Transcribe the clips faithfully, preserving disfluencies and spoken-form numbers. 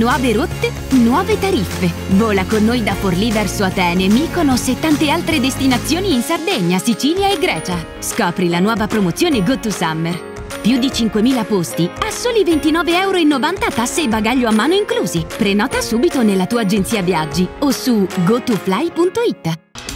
Nuove rotte, nuove tariffe. Vola con noi da Forlì verso Atene, Mykonos e tante altre destinazioni in Sardegna, Sicilia e Grecia. Scopri la nuova promozione Go to Summer. Più di cinquemila posti a soli ventinove e novanta euro, tasse e bagaglio a mano inclusi. Prenota subito nella tua agenzia viaggi o su go to fly punto it.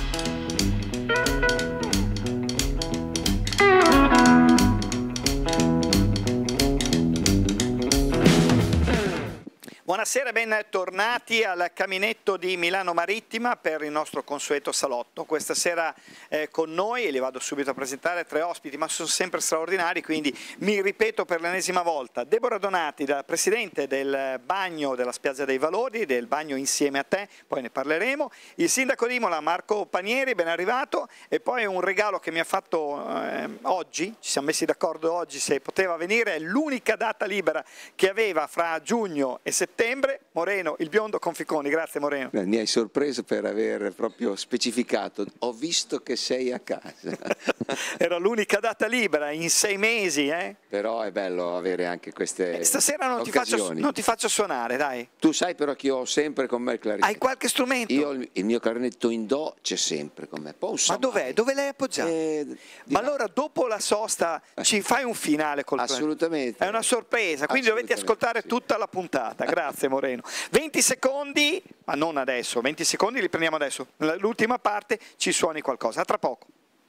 Buonasera e bentornati al Caminetto di Milano Marittima per il nostro consueto salotto. Questa sera eh, con noi, e li vado subito a presentare, tre ospiti, ma sono sempre straordinari, quindi mi ripeto per l'ennesima volta. Deborah Donati, la presidente del bagno della Spiaggia dei Valori, del bagno Insieme a Te, poi ne parleremo. Il sindaco di Imola, Marco Panieri, ben arrivato, e poi un regalo che mi ha fatto eh, oggi, ci siamo messi d'accordo oggi se poteva venire, è l'unica data libera che aveva fra giugno e settembre. Moreno, il biondo con Ficconi. Grazie Moreno. Beh, mi hai sorpreso per aver proprio specificato, ho visto che sei a casa. Era l'unica data libera in sei mesi, eh? Però è bello avere anche queste eh, Stasera non ti, faccio, non ti faccio suonare, dai. Tu sai però che io ho sempre con me il clarinetto. Hai qualche strumento? Io il mio clarinetto in do c'è sempre con me. Poi Ma dov'è? Dove l'hai appoggiato? Eh, Ma allora dopo la sosta ci fai un finale col Assolutamente. È una sorpresa, quindi dovete ascoltare sì. tutta la puntata. Grazie Moreno. venti secondi, ma non adesso, venti secondi li prendiamo adesso. L'ultima parte ci suoni qualcosa. A tra poco.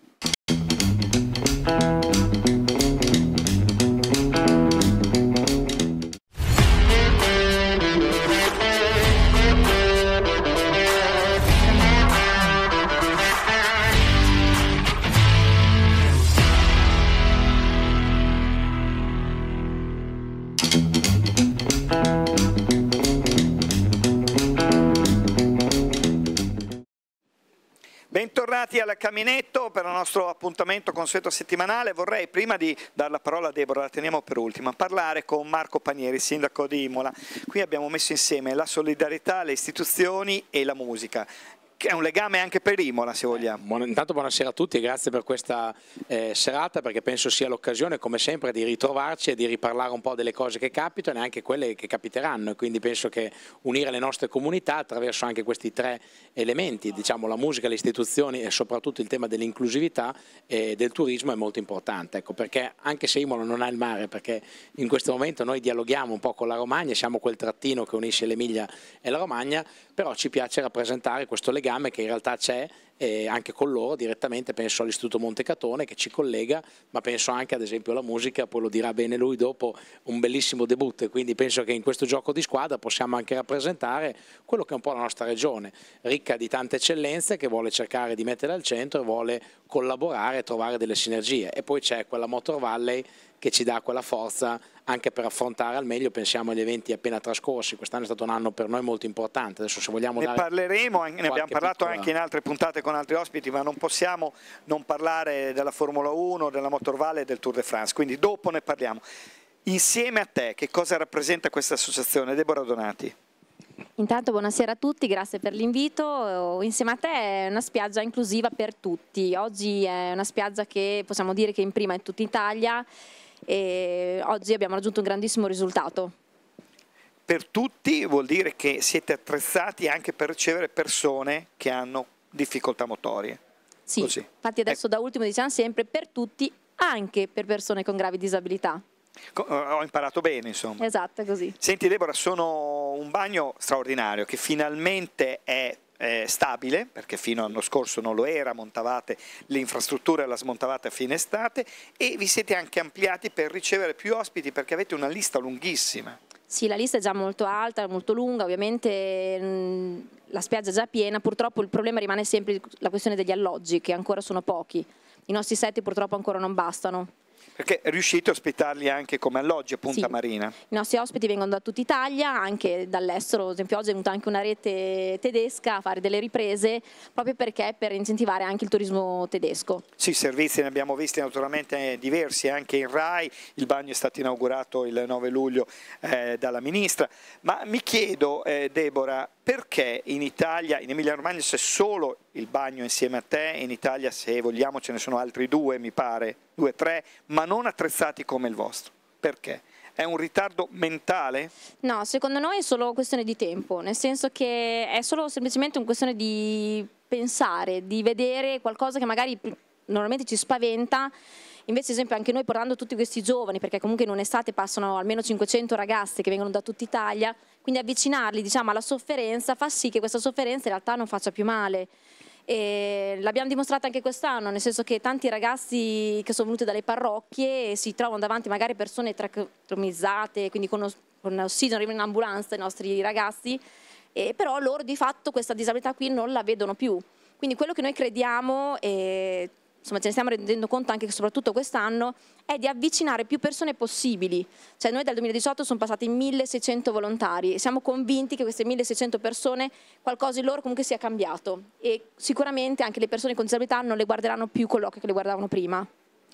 Bentornati al Caminetto per il nostro appuntamento consueto settimanale. Vorrei, prima di dare la parola a Deborah, la teniamo per ultima, parlare con Marco Panieri, sindaco di Imola. Qui abbiamo messo insieme la solidarietà, le istituzioni e la musica, che è un legame anche per Imola, se vogliamo. Buon, intanto buonasera a tutti e grazie per questa eh, serata, perché penso sia l'occasione, come sempre, di ritrovarci e di riparlare un po' delle cose che capitano e anche quelle che capiteranno, e quindi penso che unire le nostre comunità attraverso anche questi tre elementi, diciamo la musica, le istituzioni e soprattutto il tema dell'inclusività e del turismo è molto importante, ecco, perché anche se Imola non ha il mare, perché in questo momento noi dialoghiamo un po' con la Romagna, siamo quel trattino che unisce l'Emilia e la Romagna, però ci piace rappresentare questo legame che in realtà c'è eh, anche con loro direttamente. Penso all'Istituto Montecatone che ci collega, ma penso anche ad esempio alla musica, poi lo dirà bene lui dopo, un bellissimo debutto, e quindi penso che in questo gioco di squadra possiamo anche rappresentare quello che è un po' la nostra regione, ricca di tante eccellenze, che vuole cercare di mettere al centro e vuole collaborare e trovare delle sinergie, e poi c'è quella Motor Valley che ci dà quella forza anche per affrontare al meglio. Pensiamo agli eventi appena trascorsi, quest'anno è stato un anno per noi molto importante. Adesso se vogliamo ne dare parleremo, ne abbiamo parlato piccola... anche in altre puntate con altri ospiti, ma non possiamo non parlare della Formula uno, della Motor Valley e del Tour de France, quindi dopo ne parliamo. Insieme a Te, che cosa rappresenta questa associazione? Deborah Donati. Intanto buonasera a tutti, grazie per l'invito. Insieme a Te è una spiaggia inclusiva per tutti. Oggi è una spiaggia che possiamo dire che imprima in tutta Italia, e oggi abbiamo raggiunto un grandissimo risultato. Per tutti vuol dire che siete attrezzati anche per ricevere persone che hanno difficoltà motorie. Sì, Così. Infatti adesso ecco. Da ultimo diciamo sempre per tutti, anche per persone con gravi disabilità. Ho imparato bene, insomma. Esatto, è così. Senti Deborah, sono un bagno straordinario che finalmente è Eh, stabile, perché fino all'anno scorso non lo era, montavate le infrastrutture, la smontavate a fine estate, e vi siete anche ampliati per ricevere più ospiti, perché avete una lista lunghissima. Sì, la lista è già molto alta, molto lunga, ovviamente mh, la spiaggia è già piena, purtroppo il problema rimane sempre la questione degli alloggi, che ancora sono pochi, i nostri set purtroppo ancora non bastano. Perché riuscite a ospitarli anche come alloggi a Punta Sì. Marina? I nostri ospiti vengono da tutta Italia, anche dall'estero. Ad esempio oggi è venuta anche una rete tedesca a fare delle riprese, proprio perché per incentivare anche il turismo tedesco. Sì, servizi ne abbiamo visti naturalmente diversi, anche in Rai, il bagno è stato inaugurato il nove luglio eh, dalla Ministra, ma mi chiedo eh, Deborah, perché in Italia, in Emilia Romagna c'è solo il bagno Insieme a Te, in Italia se vogliamo ce ne sono altri due mi pare, due, tre, ma non attrezzati come il vostro? Perché? È un ritardo mentale? No, secondo noi è solo questione di tempo, nel senso che è solo semplicemente una questione di pensare, di vedere qualcosa che magari normalmente ci spaventa. Invece, ad esempio, anche noi portando tutti questi giovani, perché comunque in un'estate passano almeno cinquecento ragazze che vengono da tutta Italia, quindi avvicinarli, diciamo, alla sofferenza fa sì che questa sofferenza in realtà non faccia più male. L'abbiamo dimostrato anche quest'anno, nel senso che tanti ragazzi che sono venuti dalle parrocchie si trovano davanti magari persone tracomizzate, quindi con, con ossigeno, arrivano in ambulanza i nostri ragazzi, e però loro di fatto questa disabilità qui non la vedono più. Quindi quello che noi crediamo, e insomma ce ne stiamo rendendo conto anche soprattutto quest'anno, è di avvicinare più persone possibili. Cioè noi dal duemiladiciotto sono passati milleseicento volontari e siamo convinti che queste milleseicento persone qualcosa in loro comunque sia cambiato, e sicuramente anche le persone con disabilità non le guarderanno più con l'occhio che le guardavano prima.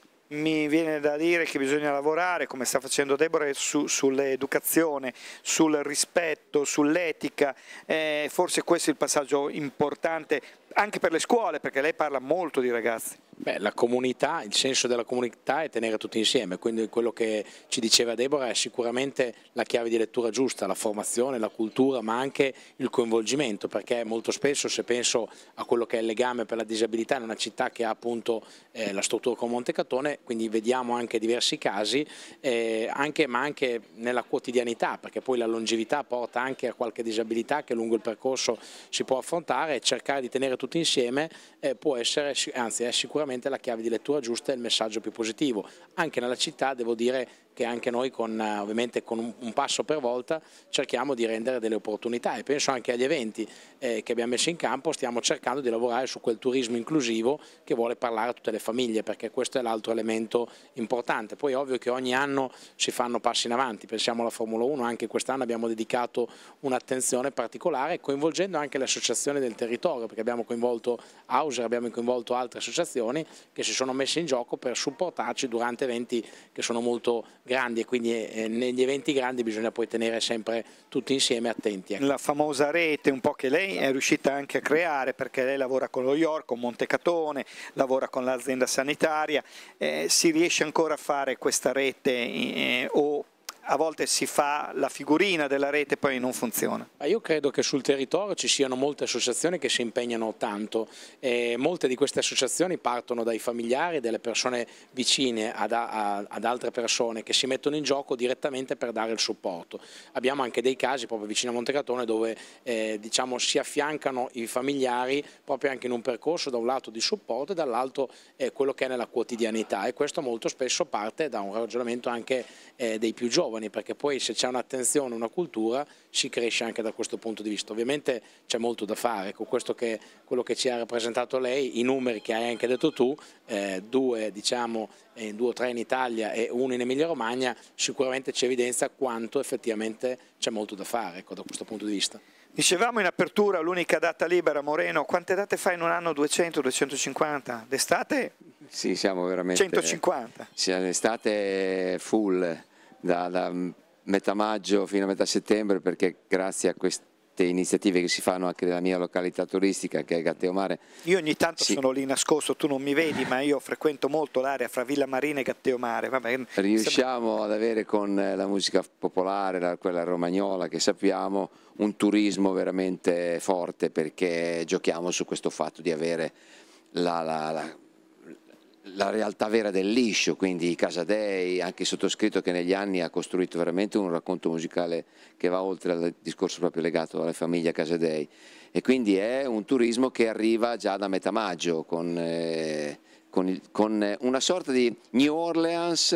Mi viene da dire che bisogna lavorare, come sta facendo Deborah, su, sull'educazione, sul rispetto, sull'etica, eh, forse questo è il passaggio importante anche per le scuole, perché lei parla molto di ragazzi. Beh, la comunità, il senso della comunità è tenere tutti insieme, quindi quello che ci diceva Deborah è sicuramente la chiave di lettura giusta, la formazione, la cultura, ma anche il coinvolgimento, perché molto spesso, se penso a quello che è il legame per la disabilità in una città che ha appunto eh, la struttura con Montecatone, quindi vediamo anche diversi casi, eh, anche, ma anche nella quotidianità, perché poi la longevità porta anche a qualche disabilità che lungo il percorso si può affrontare, e cercare di tenere tutti insieme eh, può essere, anzi è sicuramente la chiave di lettura giusta e il messaggio più positivo. Anche nella città devo dire che anche noi con, ovviamente con un, un passo per volta cerchiamo di rendere delle opportunità, e penso anche agli eventi eh, che abbiamo messo in campo. Stiamo cercando di lavorare su quel turismo inclusivo che vuole parlare a tutte le famiglie, perché questo è l'altro elemento importante. Poi è ovvio che ogni anno si fanno passi in avanti, pensiamo alla Formula uno, anche quest'anno abbiamo dedicato un'attenzione particolare coinvolgendo anche le associazioni del territorio, perché abbiamo coinvolto Auser, abbiamo coinvolto altre associazioni che si sono messe in gioco per supportarci durante eventi che sono molto grandi, e quindi eh, negli eventi grandi bisogna poi tenere sempre tutti insieme attenti. Ecco. La famosa rete un po' che lei è riuscita anche a creare, perché lei lavora con lo York, con Montecatone, lavora con l'azienda sanitaria, eh, si riesce ancora a fare questa rete eh, o a volte si fa la figurina della rete e poi non funziona? Io credo che sul territorio ci siano molte associazioni che si impegnano tanto, e molte di queste associazioni partono dai familiari, delle persone vicine ad, a, ad altre persone che si mettono in gioco direttamente per dare il supporto. Abbiamo anche dei casi proprio vicino a Montecatone dove eh, diciamo, si affiancano i familiari proprio anche in un percorso da un lato di supporto e dall'altro eh, quello che è nella quotidianità, e questo molto spesso parte da un ragionamento anche eh, dei più giovani, perché poi se c'è un'attenzione, una cultura, si cresce anche da questo punto di vista. Ovviamente c'è molto da fare, con questo che, quello che ci ha rappresentato lei, i numeri che hai anche detto tu, eh, due, diciamo, eh, due o tre in Italia e uno in Emilia Romagna, sicuramente ci evidenzia quanto effettivamente c'è molto da fare, ecco, da questo punto di vista. Dicevamo in apertura, l'unica data libera, Moreno, quante date fai in un anno? duecento, duecentocinquanta? D'estate? Sì, siamo veramente... centocinquanta? Sì, l'estate full. Da, da metà maggio fino a metà settembre, perché grazie a queste iniziative che si fanno anche nella mia località turistica che è Gatteomare. Io ogni tanto sì. sono lì nascosto, tu non mi vedi, ma io frequento molto l'area fra Villa Marina e Gatteomare. Vabbè, riusciamo sembra... ad avere con la musica popolare, la, quella romagnola che sappiamo, un turismo veramente forte, perché giochiamo su questo fatto di avere la, la, la la realtà vera del liscio, quindi i Casadei, anche il sottoscritto che negli anni ha costruito veramente un racconto musicale che va oltre al discorso proprio legato alla famiglia Casadei, e quindi è un turismo che arriva già da metà maggio con, eh, con, il, con una sorta di New Orleans,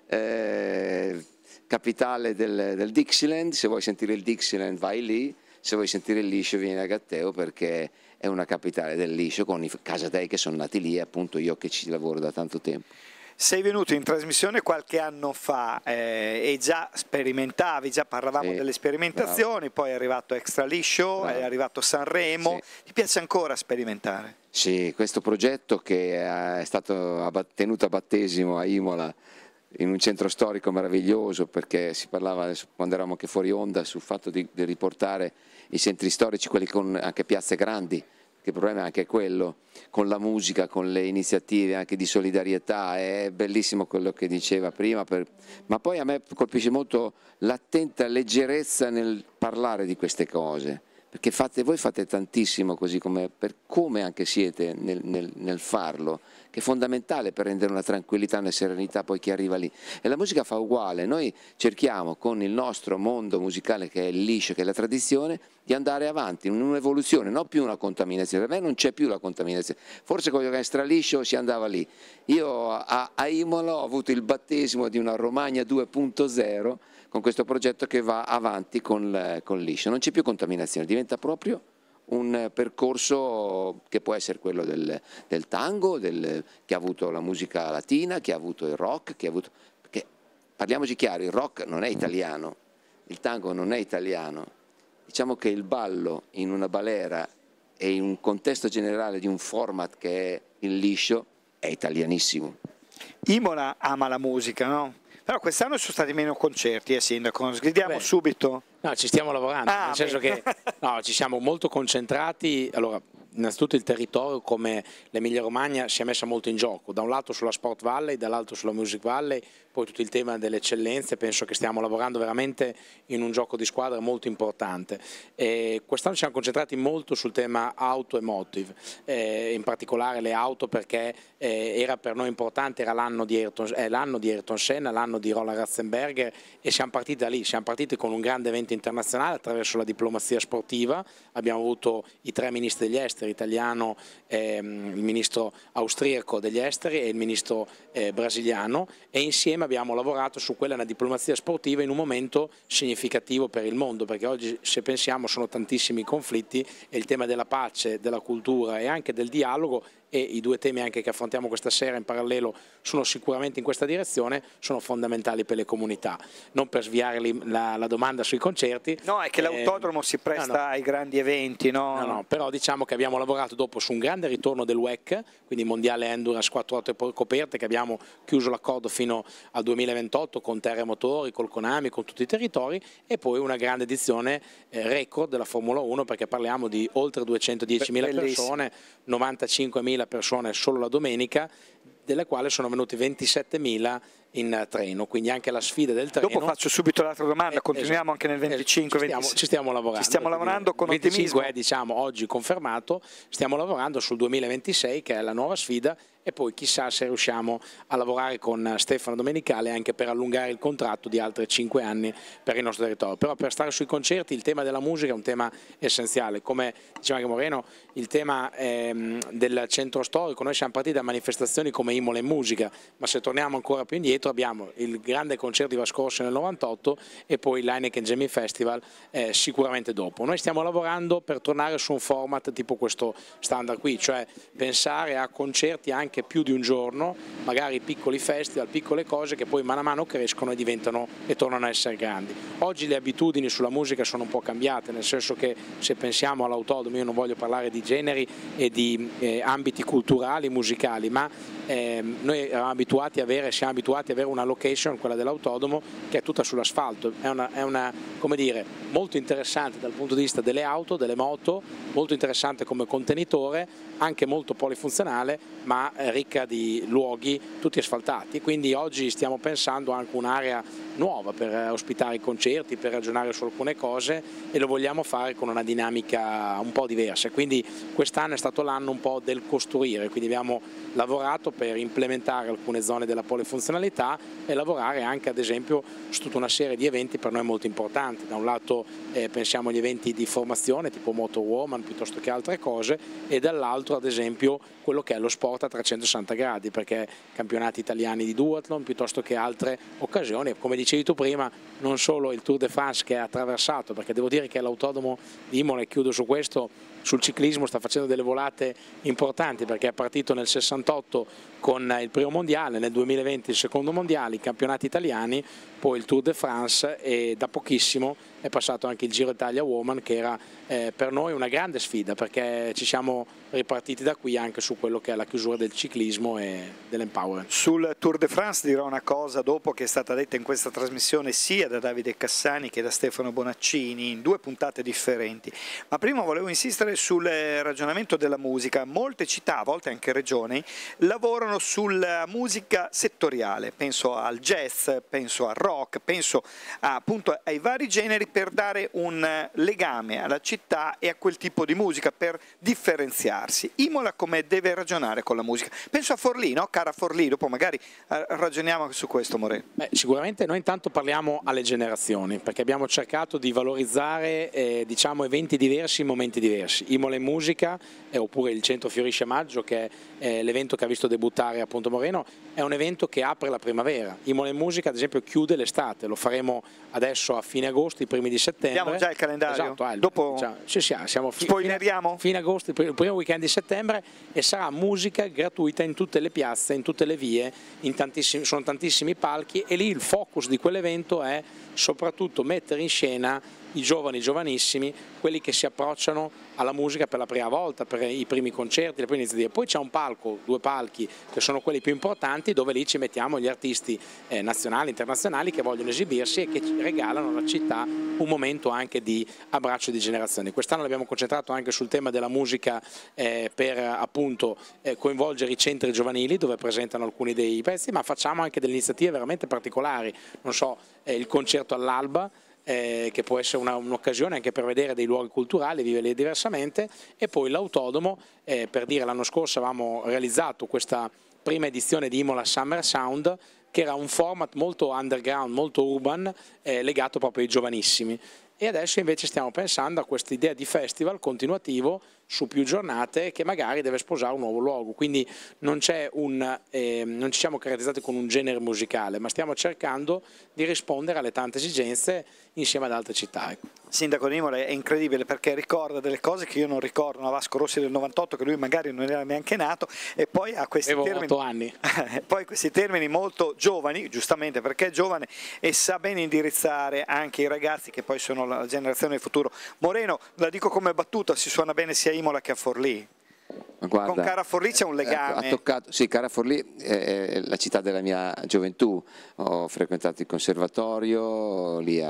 eh, capitale del, del Dixieland. Se vuoi sentire il Dixieland vai lì, se vuoi sentire il liscio vieni a Gatteo, perché è una capitale del liscio, con i Casadei che sono nati lì, e appunto io che ci lavoro da tanto tempo. Sei venuto in trasmissione qualche anno fa eh, e già sperimentavi, già parlavamo sì, delle sperimentazioni, bravo. Poi è arrivato Extra Liscio, bravo. È arrivato Sanremo, sì. Ti piace ancora sperimentare? Sì, questo progetto che è stato tenuto a battesimo a Imola, in un centro storico meraviglioso, perché si parlava quando eravamo anche fuori onda sul fatto di, di riportare i centri storici, quelli con anche piazze grandi, che il problema è anche quello, con la musica, con le iniziative anche di solidarietà. È bellissimo quello che diceva prima, per... ma poi a me colpisce molto l'attenta leggerezza nel parlare di queste cose, perché fate, voi fate tantissimo, così come, per come anche siete nel, nel, nel farlo, che è fondamentale per rendere una tranquillità, una serenità poi chi arriva lì. E la musica fa uguale, noi cerchiamo con il nostro mondo musicale, che è il liscio, che è la tradizione, di andare avanti in un'evoluzione, non più una contaminazione. Per me non c'è più la contaminazione, forse con l'orchestra liscio si andava lì. Io a, a Imola ho avuto il battesimo di una Romagna due punto zero, con questo progetto che va avanti con, con liscio, non c'è più contaminazione, diventa proprio un percorso che può essere quello del, del tango, del, che ha avuto la musica latina, che ha avuto il rock, che ha avuto, perché parliamoci chiaro, il rock non è italiano, il tango non è italiano, diciamo che il ballo in una balera e in un contesto generale di un format che è il liscio è italianissimo. Imola ama la musica, no? Però quest'anno sono stati meno concerti, eh, Sindaco, sgridiamo Beh, subito. No, ci stiamo lavorando, Ah, nel senso bene. che no, ci siamo molto concentrati. Allora, innanzitutto il territorio come l'Emilia Romagna si è messa molto in gioco, da un lato sulla Sport Valley, dall'altro sulla Music Valley, poi tutto il tema delle eccellenze. Penso che stiamo lavorando veramente in un gioco di squadra molto importante. Quest'anno ci siamo concentrati molto sul tema auto e motive, eh, in particolare le auto, perché eh, era per noi importante, era l'anno di Ayrton, eh, l'anno di Ayrton Senna, l'anno di Roland Ratzenberger, e siamo partiti da lì, siamo partiti con un grande evento internazionale attraverso la diplomazia sportiva. Abbiamo avuto i tre ministri degli esteri, italiano, ehm, il ministro austriaco degli esteri e il ministro eh, brasiliano, e insieme abbiamo lavorato su quella, una diplomazia sportiva in un momento significativo per il mondo, perché oggi, se pensiamo, sono tantissimi conflitti e il tema della pace, della cultura e anche del dialogo, e i due temi anche che affrontiamo questa sera in parallelo sono sicuramente in questa direzione, sono fondamentali per le comunità. Non per sviare la, la domanda sui concerti. No, è che eh, l'autodromo si presta no, no. ai grandi eventi, no? No, no, però diciamo che abbiamo lavorato dopo su un grande ritorno del W E C, quindi Mondiale Endurance quattro otto coperte, che abbiamo chiuso l'accordo fino al duemilaventotto con Terra Motori, col Konami, con tutti i territori, e poi una grande edizione eh, record della Formula uno, perché parliamo di oltre duecentodiecimila persone, novantacinquemila persone solo la domenica, delle quali sono venuti ventisettemila in treno, quindi anche la sfida del treno. Dopo faccio subito l'altra domanda, eh, continuiamo esatto, anche nel venticinque ci stiamo, ventisei. ci stiamo lavorando, ci stiamo lavorando con il venticinque ottimismo. è, diciamo, oggi confermato, stiamo lavorando sul duemilaventisei, che è la nuova sfida, e poi chissà se riusciamo a lavorare con Stefano Domenicali anche per allungare il contratto di altri cinque anni per il nostro territorio. Però per stare sui concerti, il tema della musica è un tema essenziale, come diceva anche Moreno, il tema ehm, del centro storico. Noi siamo partiti da manifestazioni come Imola in musica, ma se torniamo ancora più indietro abbiamo il grande concerto di Vascorsi nel novantotto e poi l'Heineken Jamie Festival eh, sicuramente dopo. Noi stiamo lavorando per tornare su un format tipo questo standard qui, cioè pensare a concerti anche più di un giorno, magari piccoli festival, piccole cose che poi mano a mano crescono e diventano e tornano a essere grandi. Oggi le abitudini sulla musica sono un po' cambiate, nel senso che se pensiamo all'autodromo, io non voglio parlare di generi e di eh, ambiti culturali, musicali, ma eh, noi eravamo abituati a avere, siamo abituati ad avere una location, quella dell'autodromo, che è tutta sull'asfalto. È una, è una, come dire, molto interessante dal punto di vista delle auto, delle moto, molto interessante come contenitore, anche molto polifunzionale, ma eh, ricca di luoghi tutti asfaltati. Quindi oggi stiamo pensando anche un'area nuova per ospitare i concerti, per ragionare su alcune cose, e lo vogliamo fare con una dinamica un po' diversa. Quindi quest'anno è stato l'anno un po' del costruire, quindi abbiamo lavorato per implementare alcune zone della polifunzionalità e lavorare anche ad esempio su tutta una serie di eventi per noi molto importanti. Da un lato eh, pensiamo agli eventi di formazione tipo Motor Woman piuttosto che altre cose, e dall'altro ad esempio quello che è lo sport a trecentosessanta gradi, perché campionati italiani di duathlon piuttosto che altre occasioni, come dicevi tu prima, non solo il Tour de France che ha attraversato, perché devo dire che l'autodromo di Imola, e chiudo su questo, sul ciclismo sta facendo delle volate importanti, perché è partito nel sessantotto con il primo mondiale, nel duemilaventi il secondo mondiale, i campionati italiani, poi il Tour de France, e da pochissimo è passato anche il Giro Italia Woman, che era eh, per noi una grande sfida, perché ci siamo ripartiti da qui anche su quello che è la chiusura del ciclismo e dell'empowerment. Sul Tour de France dirò una cosa dopo, che è stata detta in questa trasmissione sia da Davide Cassani che da Stefano Bonaccini in due puntate differenti, ma prima volevo insistere sul ragionamento della musica. Molte città, a volte anche regioni, lavorano sulla musica settoriale, penso al jazz, penso al rock, penso a, appunto ai vari generi, per dare un legame alla città e a quel tipo di musica, per differenziarsi. Imola come deve ragionare con la musica? Penso a Forlì, no? Cara Forlì, dopo magari ragioniamo su questo, Moreno. Beh, sicuramente noi intanto parliamo alle generazioni, perché abbiamo cercato di valorizzare eh, diciamo eventi diversi in momenti diversi. Imola in musica, eh, oppure il Centro Fiorisce a Maggio, che è eh, l'evento che ha visto debuttare appunto Moreno, è un evento che apre la primavera. Imola in musica ad esempio chiude l'estate, lo faremo adesso a fine agosto, i primi di settembre. Abbiamo già il calendario? Esatto, eh, dopo diciamo, sì, sì, siamo fi spoileriamo? Fine, fine agosto, il primo weekend di settembre, e sarà musica gratuita in tutte le piazze, in tutte le vie, in tantissimi, sono tantissimi palchi, e lì il focus di quell'evento è soprattutto mettere in scena i giovani, giovanissimi, quelli che si approcciano alla musica per la prima volta, per i primi concerti, le prime iniziative. Poi c'è un palco, due palchi che sono quelli più importanti, dove lì ci mettiamo gli artisti eh, nazionali, internazionali, che vogliono esibirsi e che ci regalano alla città un momento anche di abbraccio di generazioni. Quest'anno l'abbiamo concentrato anche sul tema della musica eh, per appunto eh, coinvolgere i centri giovanili, dove presentano alcuni dei pezzi, ma facciamo anche delle iniziative veramente particolari, non so, eh, il concerto all'alba, Eh, che può essere un'occasione anche per vedere dei luoghi culturali, viverli diversamente, e poi l'Autodromo, eh, per dire, l'anno scorso avevamo realizzato questa prima edizione di Imola Summer Sound, che era un format molto underground, molto urban, eh, legato proprio ai giovanissimi. E adesso invece stiamo pensando a questa idea di festival continuativo su più giornate, che magari deve sposare un nuovo luogo, quindi non, c'è un, eh, non ci siamo caratterizzati con un genere musicale, ma stiamo cercando di rispondere alle tante esigenze insieme ad altre città. Ecco. Sindaco di Imola è incredibile, perché ricorda delle cose che io non ricordo, una Vasco Rossi del novantotto, che lui magari non era neanche nato, e poi ha questi Avevo termini, otto anni. poi questi termini molto giovani, giustamente perché è giovane e sa bene indirizzare anche i ragazzi, che poi sono la generazione del futuro. Moreno, la dico come battuta, si suona bene sia a Imola che a Forlì. Guarda, con Cara Forlì c'è un legame. Ha toccato, sì, Cara Forlì è la città della mia gioventù. Ho frequentato il conservatorio lì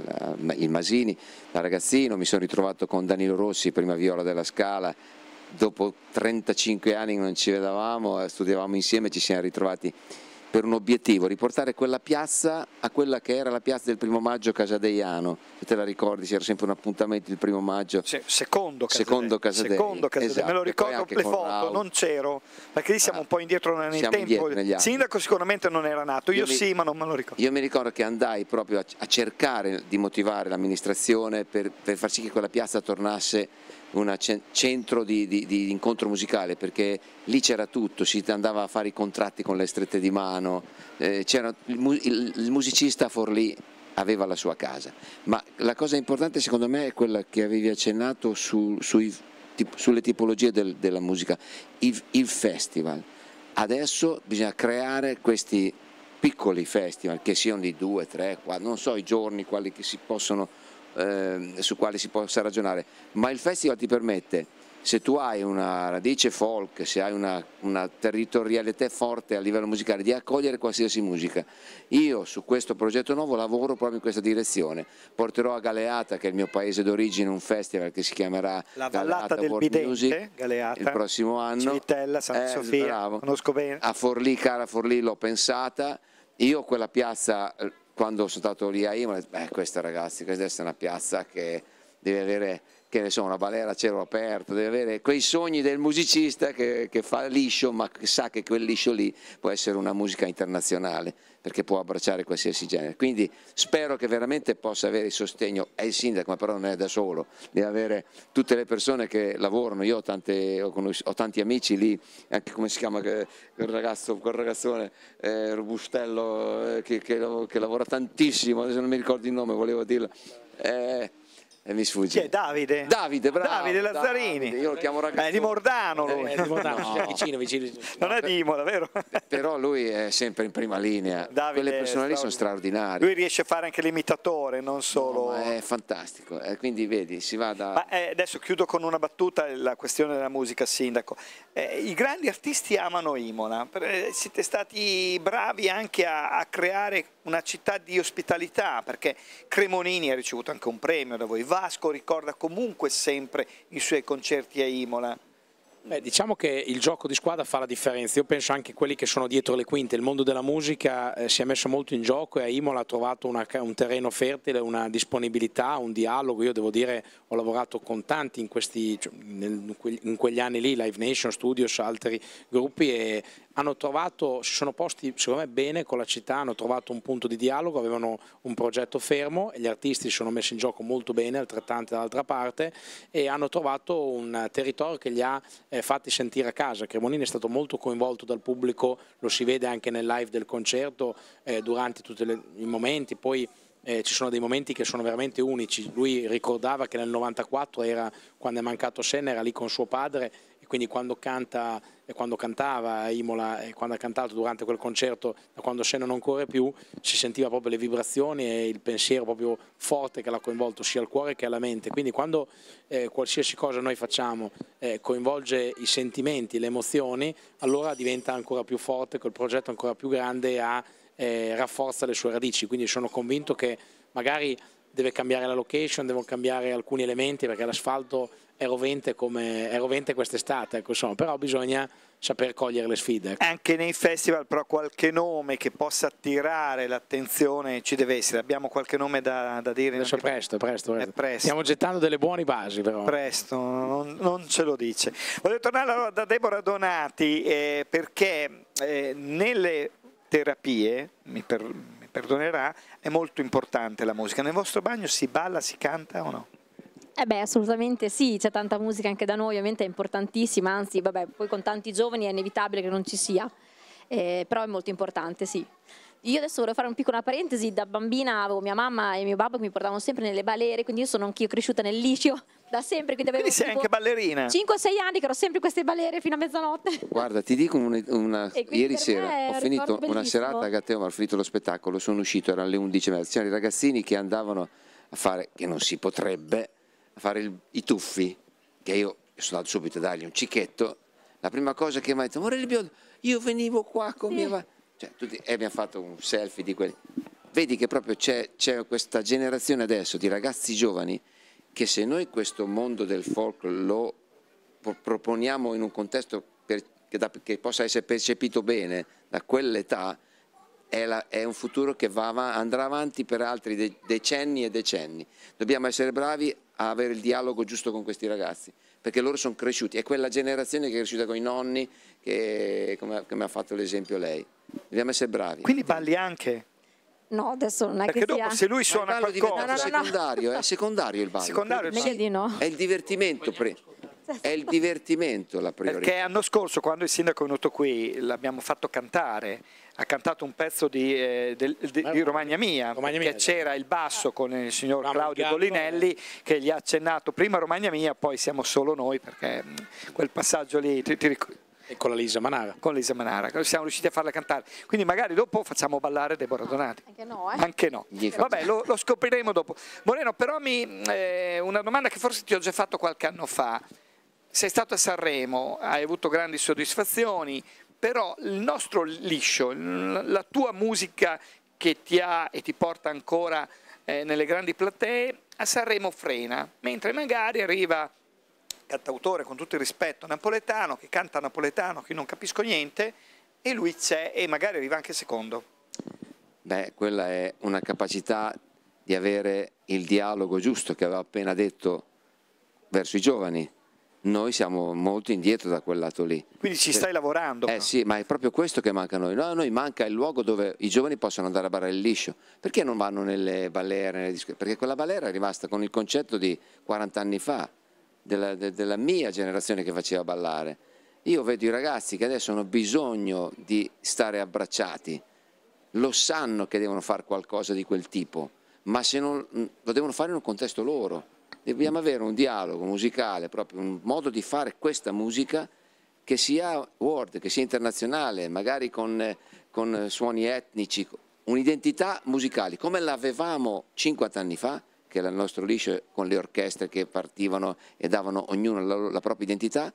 al Masini da ragazzino, mi sono ritrovato con Danilo Rossi, prima viola della Scala. Dopo trentacinque anni che non ci vedevamo, studiavamo insieme, ci siamo ritrovati per un obiettivo: riportare quella piazza a quella che era la piazza del primo maggio casadeiano. Se te la ricordi, c'era sempre un appuntamento il primo maggio. Se, secondo Casadei. Secondo Casadei. Secondo Casadei. Esatto. Me lo ricordo, le foto, Raul. non c'ero, perché lì siamo ah, un po' indietro nel tempo. Indietro il sindaco sicuramente non era nato, io, io sì, mi, ma non me lo ricordo. Io mi ricordo che andai proprio a, a cercare di motivare l'amministrazione per, per far sì che quella piazza tornasse un centro di, di, di incontro musicale, perché lì c'era tutto, si andava a fare i contratti con le strette di mano, eh, c'era il, il, il musicista Forlì aveva la sua casa. Ma la cosa importante secondo me è quella che avevi accennato su, sui, tip, sulle tipologie del, della musica, il, il festival. Adesso bisogna creare questi piccoli festival, che siano di due, tre, quattro, non so i giorni quali che si possono Eh, su quali si possa ragionare, ma il festival ti permette, se tu hai una radice folk, se hai una, una territorialità forte a livello musicale, di accogliere qualsiasi musica. Io su questo progetto nuovo lavoro proprio in questa direzione. Porterò a Galeata, che è il mio paese d'origine, un festival che si chiamerà La Vallata del World Bidente, Music, Galeata, il prossimo anno. Civitella, Santa eh, Sofia, bravo. conosco bene. A Forlì, Cara Forlì, l'ho pensata. Io quella piazza, quando sono stato lì a Imola, beh, questa ragazzi, questa è una piazza che deve avere, che ne so, una balera a cielo aperto, deve avere quei sogni del musicista che, che fa liscio, ma che sa che quel liscio lì può essere una musica internazionale, perché può abbracciare qualsiasi genere. Quindi spero che veramente possa avere il sostegno, è il sindaco, ma però non è da solo, deve avere tutte le persone che lavorano. Io ho, tante, ho, ho tanti amici lì, anche come si chiama quel ragazzo, quel ragazzone eh, robustello eh, che, che, che lavora tantissimo, adesso non mi ricordo il nome, volevo dirlo. Eh, E mi sfugge. Chi è? Davide? Davide, bravo. Davide Lazzarini. Davide, io lo chiamo ragazzo. È di Mordano lui. Eh, di Mordano, No. cioè, vicino, vicino. Non è di Imola, vero? Però lui è sempre in prima linea. Davide Quelle persone lì è sono straordinarie. Lui riesce a fare anche l'imitatore, non solo... No, ma è fantastico. Eh, quindi vedi, si va da... Ma eh, adesso chiudo con una battuta la questione della musica, sindaco. Eh, I grandi artisti amano Imola, eh, siete stati bravi anche a, a creare una città di ospitalità, perché Cremonini ha ricevuto anche un premio da voi, Vasco ricorda comunque sempre i suoi concerti a Imola. Beh, diciamo che il gioco di squadra fa la differenza. Io penso anche quelli che sono dietro le quinte, il mondo della musica eh, si è messo molto in gioco e a Imola ha trovato una, un terreno fertile, una disponibilità, un dialogo. Io devo dire, ho lavorato con tanti in, questi, cioè, nel, in quegli anni lì, Live Nation, Studios, altri gruppi, e hanno trovato, si sono posti secondo me bene con la città, hanno trovato un punto di dialogo, avevano un progetto fermo e gli artisti si sono messi in gioco molto bene, altrettanti dall'altra parte, e hanno trovato un territorio che li ha eh, fatti sentire a casa. Cremonini è stato molto coinvolto dal pubblico, lo si vede anche nel live del concerto, eh, durante tutti le, i momenti, poi eh, ci sono dei momenti che sono veramente unici. Lui ricordava che nel novantaquattro era, quando è mancato Senna, era lì con suo padre, e quindi quando canta e quando cantava a Imola e quando ha cantato durante quel concerto, da quando Senna non corre più, si sentiva proprio le vibrazioni e il pensiero proprio forte che l'ha coinvolto sia al cuore che alla mente. Quindi quando eh, qualsiasi cosa noi facciamo eh, coinvolge i sentimenti, le emozioni, allora diventa ancora più forte, quel progetto ancora più grande e ha, eh, rafforza le sue radici. Quindi sono convinto che magari deve cambiare la location, devono cambiare alcuni elementi, perché l'asfalto è rovente come è rovente quest'estate, ecco, insomma, però bisogna saper cogliere le sfide. Ecco. Anche nei festival però qualche nome che possa attirare l'attenzione ci deve essere, abbiamo qualche nome da, da dire? Adesso presto, presto, presto. È presto. Stiamo gettando delle buone basi però. Presto, non, non ce lo dice. Voglio tornare allora da Deborah Donati eh, perché eh, nelle terapie, mi, per, mi perdonerà, è molto importante la musica. Nel vostro bagno si balla, si canta o no? Eh beh, assolutamente sì, c'è tanta musica anche da noi, ovviamente è importantissima, anzi, vabbè, poi con tanti giovani è inevitabile che non ci sia, eh, però è molto importante, sì. Io adesso vorrei fare un piccola parentesi, da bambina avevo mia mamma e mio babbo che mi portavano sempre nelle balere, quindi io sono anch'io cresciuta nel liceo da sempre. Quindi, avevo quindi sei anche ballerina? cinque sei anni che ero sempre in queste balere fino a mezzanotte. Guarda, ti dico una, una ieri sera ho finito una serata a Gatteo, ma ho finito lo spettacolo, sono uscito, erano le undici e mezza, c'erano i ragazzini che andavano a fare, che non si potrebbe, a fare il, i tuffi, che io sono andato subito a dargli un cicchetto. La prima cosa che mi ha detto, Morelli Biondo, io venivo qua con sì. mia... Cioè, tutti, e abbiamo fatto un selfie di quelli. Vedi che proprio c'è questa generazione adesso di ragazzi giovani che se noi questo mondo del folk lo proponiamo in un contesto per, che, da, che possa essere percepito bene da quell'età, è, la, è un futuro che va, andrà avanti per altri de, decenni e decenni. Dobbiamo essere bravi a avere il dialogo giusto con questi ragazzi, perché loro sono cresciuti, è quella generazione che è cresciuta con i nonni, che, come, come ha fatto l'esempio lei. Dobbiamo essere bravi. Quindi balli anche? No, adesso non è perché che dopo sia... se lui suona qualcosa... No, no, no, secondario, è secondario il ballo. Secondario il ballo. Di no. È il divertimento, è il divertimento la priorità. Perché l'anno scorso quando il sindaco è venuto qui l'abbiamo fatto cantare, ha cantato un pezzo di, eh, del, di, di Romagna Mia, Romagna perché Mia, c'era il basso con il signor Bravo, Claudio Gallo, Bollinelli eh. che gli ha accennato prima Romagna Mia, poi siamo solo noi, perché mh, quel passaggio lì ti, ti ricordi? E con la Lisa Manara. Con Lisa Manara, siamo riusciti a farla cantare. Quindi magari dopo facciamo ballare Deborah Donati. Anche no, eh? Anche no. Vabbè, lo, lo scopriremo dopo. Moreno, però mi, eh, una domanda che forse ti ho già fatto qualche anno fa. Sei stato a Sanremo, hai avuto grandi soddisfazioni, però il nostro liscio, la tua musica che ti ha e ti porta ancora eh, nelle grandi platee, a Sanremo frena, mentre magari arriva cantautore con tutto il rispetto napoletano, che canta napoletano, che non capisco niente, e lui c'è e magari arriva anche secondo. Beh, quella è una capacità di avere il dialogo giusto che avevo appena detto verso i giovani. Noi siamo molto indietro da quel lato lì. Quindi ci stai lavorando? Eh sì, ma è proprio questo che manca a noi. No, a noi manca il luogo dove i giovani possono andare a ballare il liscio. Perché non vanno nelle balere, nelle discoteche? Perché quella balera è rimasta con il concetto di quaranta anni fa, della, de, della mia generazione che faceva ballare. Io vedo i ragazzi che adesso hanno bisogno di stare abbracciati, lo sanno che devono fare qualcosa di quel tipo, ma se non, lo devono fare in un contesto loro. dobbiamo avere un dialogo musicale, proprio un modo di fare questa musica che sia world, che sia internazionale, magari con, con suoni etnici, un'identità musicale, come l'avevamo cinquanta anni fa, che era il nostro liscio con le orchestre che partivano e davano ognuno la, la propria identità.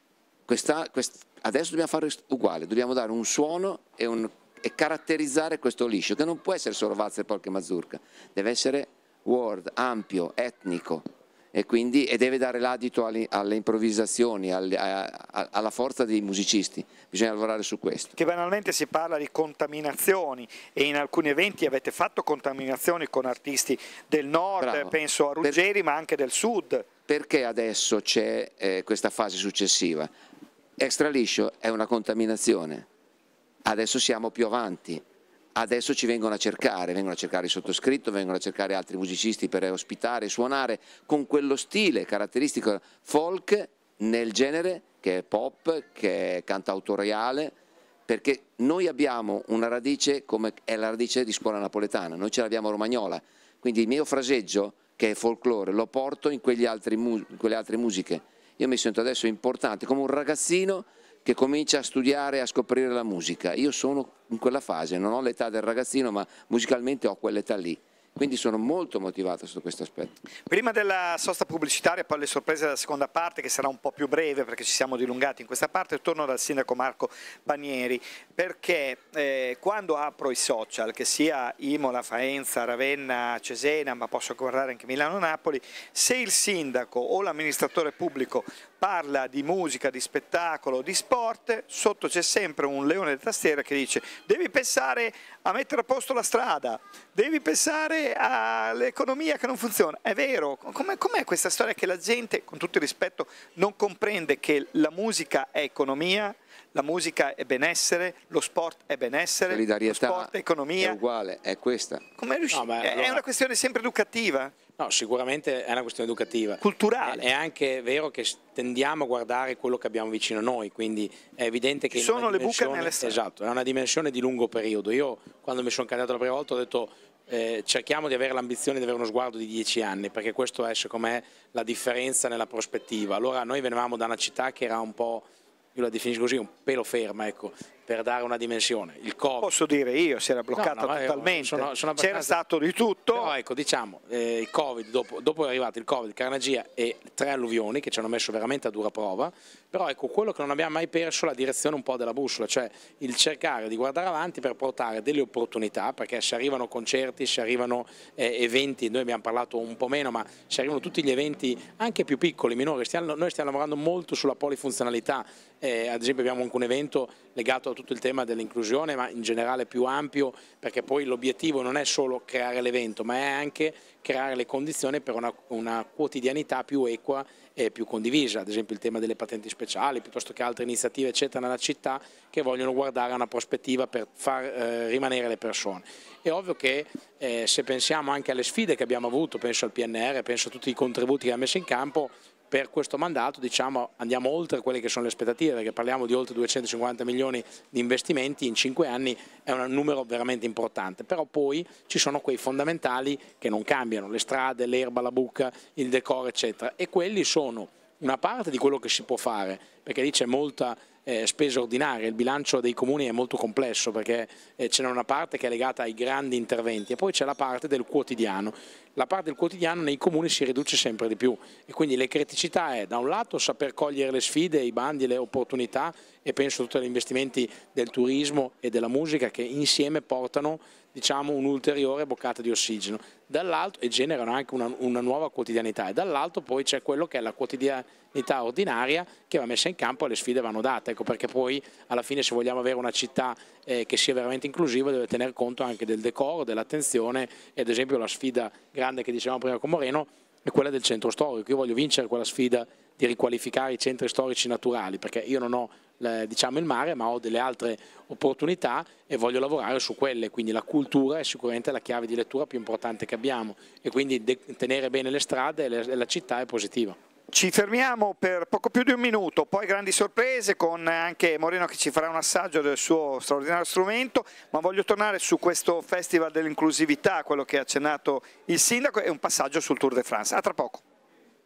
Questa, quest, adesso dobbiamo fare uguale, dobbiamo dare un suono e, un, e caratterizzare questo liscio, che non può essere solo valzer, polka e mazurka, deve essere world, ampio, etnico, e quindi e deve dare l'adito alle, alle improvvisazioni, alle, a, a, alla forza dei musicisti. Bisogna lavorare su questo. Che banalmente si parla di contaminazioni, e in alcuni eventi avete fatto contaminazioni con artisti del nord, Bravo. penso a Ruggeri, per, ma anche del sud. Perché adesso c'è eh, questa fase successiva? Extra liscio è una contaminazione, adesso siamo più avanti. Adesso ci vengono a cercare, vengono a cercare il sottoscritto, vengono a cercare altri musicisti per ospitare e suonare con quello stile caratteristico folk nel genere che è pop, che è cantautoriale, perché noi abbiamo una radice come è la radice di scuola napoletana, noi ce l'abbiamo a Romagnola, quindi il mio fraseggio che è folklore lo porto in, quegli altri, in quelle altre musiche. Io mi sento adesso importante come un ragazzino che comincia a studiare e a scoprire la musica. Io sono in quella fase, non ho l'età del ragazzino, ma musicalmente ho quell'età lì. Quindi sono molto motivato su questo aspetto. Prima della sosta pubblicitaria, poi le sorprese della seconda parte, che sarà un po' più breve perché ci siamo dilungati in questa parte, torno dal sindaco Marco Panieri, perché eh, quando apro i social, che sia Imola, Faenza, Ravenna, Cesena, ma posso guardare anche Milano-Napoli, se il sindaco o l'amministratore pubblico parla di musica, di spettacolo, di sport, sotto c'è sempre un leone di tastiera che dice: devi pensare a mettere a posto la strada, devi pensare all'economia che non funziona. È vero, com'è, com'è questa storia che la gente, con tutto il rispetto, non comprende che la musica è economia, la musica è benessere, lo sport è benessere, solidarietà, lo sport è economia. È uguale, è questa. Come è, no, beh, è allora... una questione sempre educativa? No, sicuramente è una questione educativa. Culturale. È, è anche vero che tendiamo a guardare quello che abbiamo vicino a noi, quindi è evidente che... Ci sono le buche nelle strade. Esatto, è una dimensione di lungo periodo. Io quando mi sono candidato la prima volta ho detto eh, cerchiamo di avere l'ambizione di avere uno sguardo di dieci anni, perché questo è secondo me la differenza nella prospettiva. Allora noi venivamo da una città che era un po', io la definisco così, un pelo ferma, ecco, per dare una dimensione. Il COVID. Posso dire io, si era bloccata no, no, totalmente, sono, sono c'era stato di tutto. Però ecco, diciamo, eh, il Covid, dopo, dopo è arrivato il Covid, Carnagia e tre alluvioni che ci hanno messo veramente a dura prova, però ecco, quello che non abbiamo mai perso è la direzione un po' della bussola, cioè il cercare di guardare avanti per portare delle opportunità, perché se arrivano concerti, se arrivano eh, eventi, noi abbiamo parlato un po' meno, ma se arrivano tutti gli eventi anche più piccoli, minori, stiamo, noi stiamo lavorando molto sulla polifunzionalità, eh, ad esempio abbiamo anche un evento legato a tutto il tema dell'inclusione, ma in generale più ampio, perché poi l'obiettivo non è solo creare l'evento, ma è anche creare le condizioni per una, una quotidianità più equa e più condivisa, ad esempio il tema delle patenti speciali, piuttosto che altre iniziative eccetera nella città che vogliono guardare a una prospettiva per far eh, rimanere le persone. È ovvio che eh, se pensiamo anche alle sfide che abbiamo avuto, penso al P N R, penso a tutti i contributi che ha messo in campo, per questo mandato diciamo, andiamo oltre quelle che sono le aspettative, perché parliamo di oltre duecentocinquanta milioni di investimenti in cinque anni, è un numero veramente importante, però poi ci sono quei fondamentali che non cambiano, le strade, l'erba, la buca, il decoro eccetera, e quelli sono una parte di quello che si può fare, perché lì c'è molta eh, spesa ordinaria, il bilancio dei comuni è molto complesso perché eh, c'è una parte che è legata ai grandi interventi e poi c'è la parte del quotidiano. La parte del quotidiano nei comuni si riduce sempre di più e quindi le criticità è da un lato saper cogliere le sfide, i bandi, le opportunità, e penso a tutti gli investimenti del turismo e della musica che insieme portano diciamo un'ulteriore boccata di ossigeno, dall'altro e generano anche una, una nuova quotidianità, e dall'altro poi c'è quello che è la quotidianità ordinaria che va messa in campo e le sfide vanno date, ecco perché poi alla fine se vogliamo avere una città eh, che sia veramente inclusiva deve tener conto anche del decoro, dell'attenzione, e ad esempio la sfida grande che dicevamo prima con Moreno è quella del centro storico. Io voglio vincere quella sfida di riqualificare i centri storici naturali, perché io non ho diciamo il mare, ma ho delle altre opportunità e voglio lavorare su quelle, quindi la cultura è sicuramente la chiave di lettura più importante che abbiamo, e quindi tenere bene le strade e, le, e la città è positiva. Ci fermiamo per poco più di un minuto, poi grandi sorprese con anche Moreno che ci farà un assaggio del suo straordinario strumento, ma voglio tornare su questo Festival dell'inclusività, quello che ha accennato il sindaco, e un passaggio sul Tour de France. A tra poco.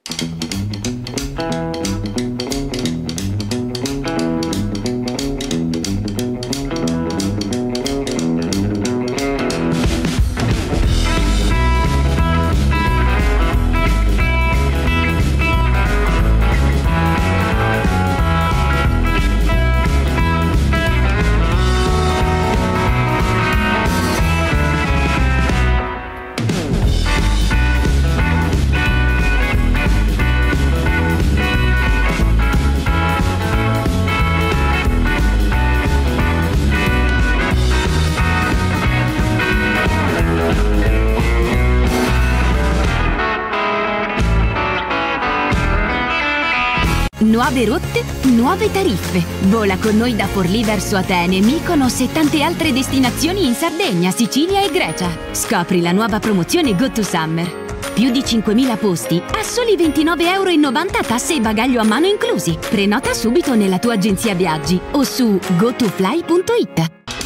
Nuove rotte, nuove tariffe. Vola con noi da Forlì verso Atene, Mykonos e tante altre destinazioni in Sardegna, Sicilia e Grecia. Scopri la nuova promozione Go to Summer. Più di cinquemila posti a soli ventinove euro e novanta tasse e bagaglio a mano inclusi. Prenota subito nella tua agenzia viaggi o su go to fly punto it.